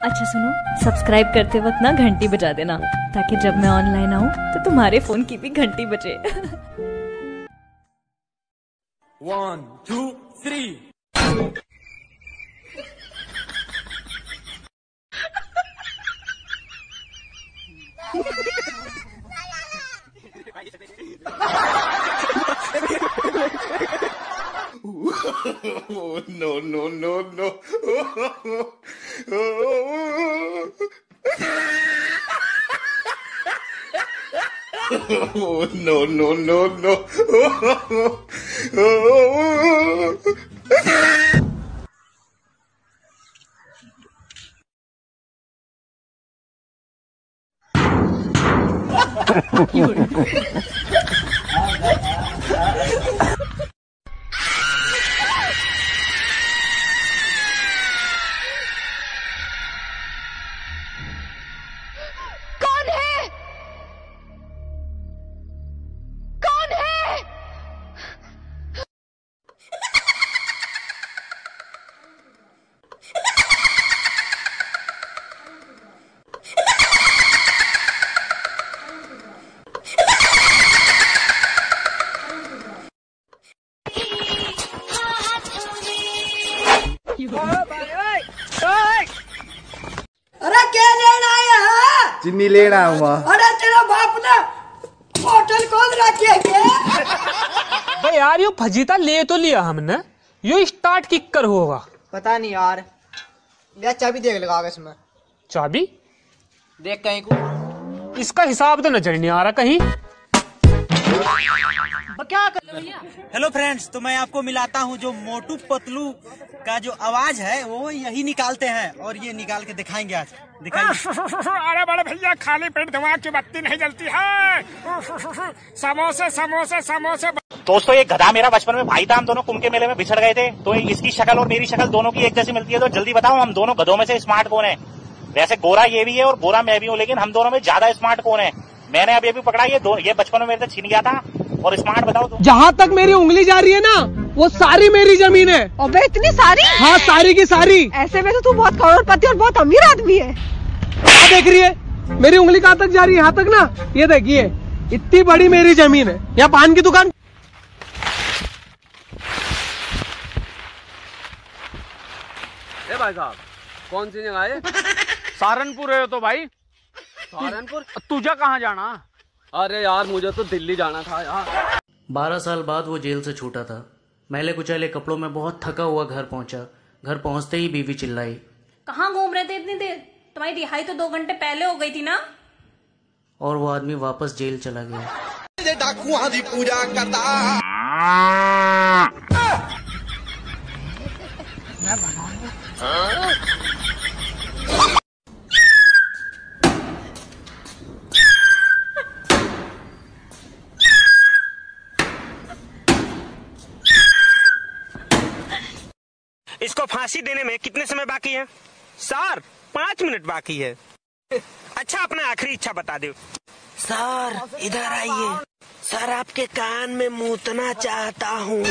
अच्छा सुनो, सब्सक्राइब करते वक्त ना घंटी बजा देना, ताकि जब मैं ऑनलाइन आऊँ तो तुम्हारे फोन की भी घंटी बजे। 1 2 3 No, no, no, no. No, no, no, no. अरे क्या लेना आया है? चीनी लेना हुआ। अरे तेरा बाप ने होटल खोल रखी है क्या? भाई यार यो फजीता ले तो लिया हमने, यो स्टार्ट किक कर होगा। पता नहीं यार, यार चाबी देख लगा इसमें। चाबी देख कहीं को, इसका हिसाब तो नजर नहीं आ रहा कहीं। क्या कर भैया? हेलो फ्रेंड्स, तो मैं आपको मिलाता हूँ जो मोटू पतलू का जो आवाज है वो यही निकालते हैं और ये निकाल के दिखाएंगे आज। दिखाइए। अरे बड़े भैया, खाली पेट दिमाग की बत्ती नहीं जलती है। समोसे समोसे समोसे। दोस्तों, ये गधा मेरा बचपन में भाई था। हम दोनों कुंभ के मेले में बिछड़ गए थे, तो इसकी शक्ल और मेरी शक्ल दोनों की एक जैसी मिलती है। तो जल्दी बताओ, हम दोनों गधों में से स्मार्ट कौन है? वैसे गोरा ये भी है और गोरा मैं भी हूँ, लेकिन हम दोनों में ज्यादा स्मार्ट कौन है? मैंने अब ये भी पकड़ा, ये बचपन में मेरे से छीन गया था। और स्मार्ट बताओ तुम। जहाँ तक मेरी उंगली जा रही है ना, वो सारी मेरी जमीन है। अबे इतनी सारी? हाँ, सारी की सारी। ऐसे में तो तू बहुत करोड़पति और बहुत अमीर आदमी है। क्या देख रही है? मेरी उंगली कहाँ तक जा रही है? यहाँ तक ना। ये देखिए, इतनी बड़ी मेरी जमीन है। यहाँ पान की दुकान। ए भाई साहब, कौन सी जगह है? सहारनपुर है तो भाई। सहारनपुर? तुझे कहाँ जाना? अरे यार, मुझे तो दिल्ली जाना था यार। 12 साल बाद वो जेल से छूटा था। मैले कुचैले कपड़ों में बहुत थका हुआ घर पहुंचा। घर पहुंचते ही बीवी चिल्लाई, कहाँ घूम रहे थे इतनी देर? तुम्हारी रिहाई तो 2 घंटे पहले हो गई थी ना। और वो आदमी वापस जेल चला गया। डाकुआ दी पूजा करता। इसको फांसी देने में कितने समय बाकी है? सर, 5 मिनट बाकी है। अच्छा, अपना आखिरी इच्छा बता दो। सर, इधर आइए। सर, आपके कान में मूतना चाहता हूँ।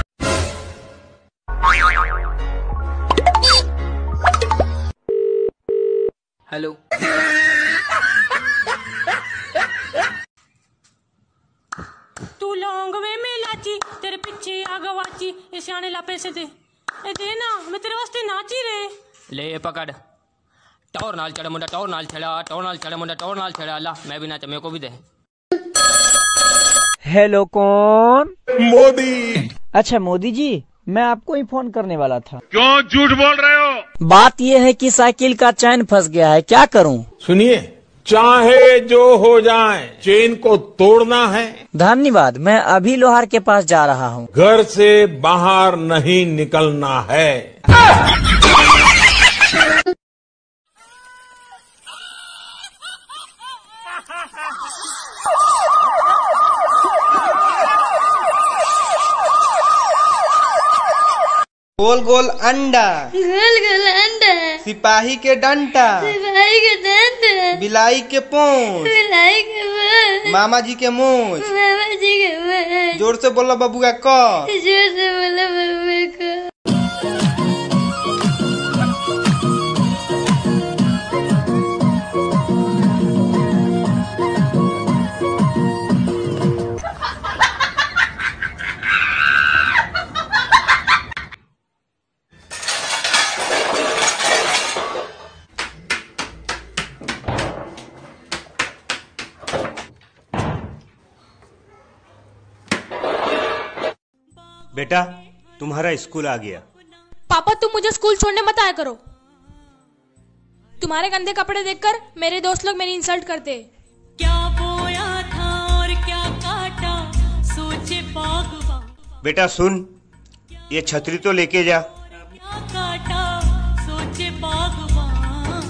हेलो। तू लौंग में मिलाची, तेरे पीछे आगवाची। ये सियाने ला पैसे दे। ए दे ना, मैं तेरे वास्ते नाची रे। ले पकड़। टौर नाल चढ़ मुंडा, टौर नाल छड़ा, टौर नाल चढ़ मुंडा, टौर नाल छड़ा। ला, मैं भी नाचा, मेरे को भी दे। हेलो, कौन? मोदी। अच्छा मोदी जी, मैं आपको ही फोन करने वाला था। क्यों झूठ बोल रहे हो? बात यह है कि साइकिल का चैन फंस गया है, क्या करूं? सुनिए, चाहे जो हो जाए, चेन को तोड़ना है। धन्यवाद, मैं अभी लोहार के पास जा रहा हूँ। घर से बाहर नहीं निकलना है। गोल गोल अंडा, गोल गोल अंडा, सिपाही के डंडा, सिपाही के डंडा, बिलाई के पूंछ, बिलाई के मुंह, मामा जी के मूंछ, मामा जी के मुंह। जोर से बोलो बबुआ को। जोर से बोलो बबुआ को। बेटा तुम्हारा स्कूल आ गया। पापा तुम मुझे स्कूल छोड़ने मत आया करो। तुम्हारे गंदे कपड़े देखकर मेरे दोस्त लोग मेरी इंसल्ट करते। क्या बोया था और क्या काटा सोचे बागबान। बेटा सुन, ये छतरी तो लेके जा। क्या काटा सोचे बागबान।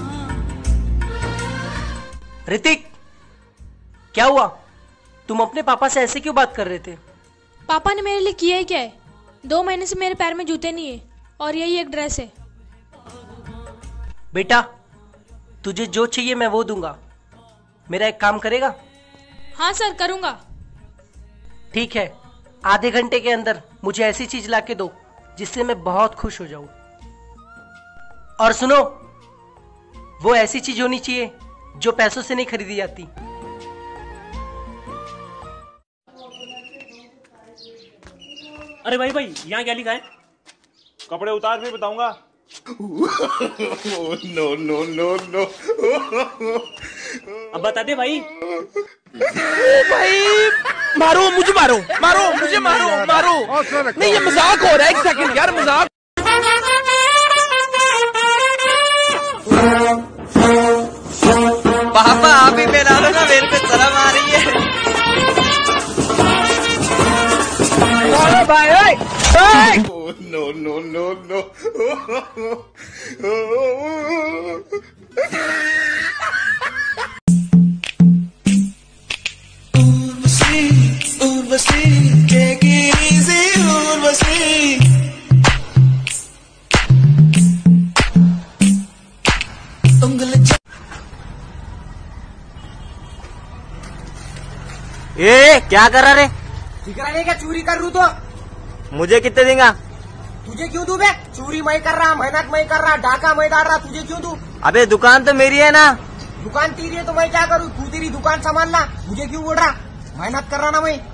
ऋतिक, क्या हुआ? तुम अपने पापा से ऐसे क्यों बात कर रहे थे? पापा ने मेरे लिए किया ही क्या है? 2 महीने से मेरे पैर में जूते नहीं है और यही एक ड्रेस है। बेटा तुझे जो चाहिए मैं वो दूंगा। मेरा एक काम करेगा? हाँ सर करूंगा। ठीक है, आधे घंटे के अंदर मुझे ऐसी चीज लाके दो जिससे मैं बहुत खुश हो जाऊं। और सुनो, वो ऐसी चीज होनी चाहिए जो पैसों से नहीं खरीदी जाती। अरे भाई भाई, यहाँ क्या लिखा है? कपड़े उतार फिर बताऊंगा। No no no no. अब बता दे भाई। भाई मारो मुझे, मारो मारो मुझे, मारो मारो। नहीं ये मजाक हो रहा है, एक सेकंड यार, मजाक। पापा आप ही मेरा लो ना, मेरे पे शर्म आ रही है। भाई नो नो नो नो। ए क्या कर रहा रे? दिख रहा है क्या चोरी कर रू तो? मुझे कितने देगा? तुझे क्यों दूं बे? चोरी मैं कर रहा, मेहनत मैं कर रहा, डाका मैं डाल रहा, तुझे क्यों दूं? अबे दुकान तो मेरी है ना। दुकान तेरी है तो मैं क्या करूं? तू तेरी दुकान संभालना, मुझे क्यों बोल रहा? मेहनत कर रहा ना मैं।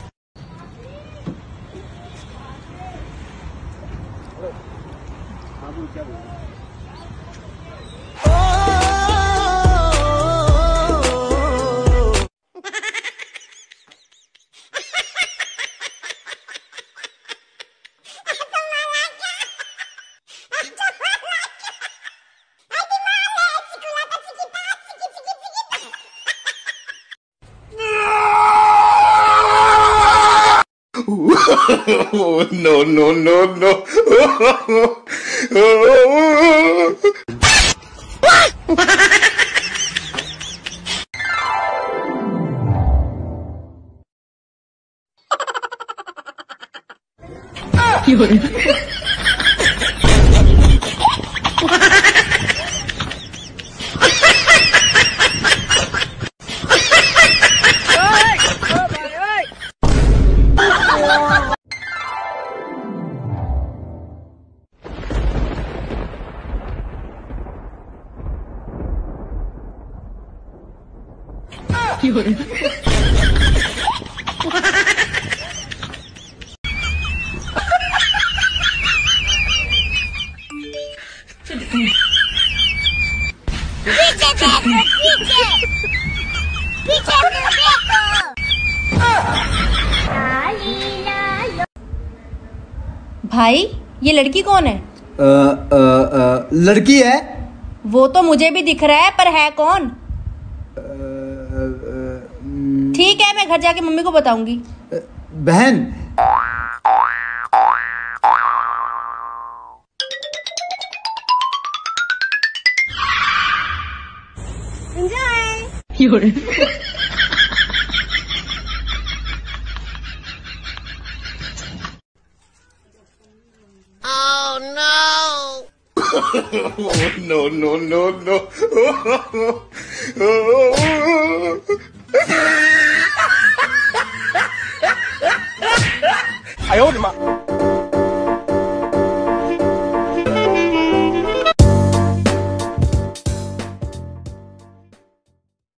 No no no no. भाई ये लड़की कौन है? लड़की है। वो तो मुझे भी दिख रहा है, पर है कौन? ठीक है, मैं घर जाके मम्मी को बताऊंगी। बहन Oh no! No no no no. I owed him.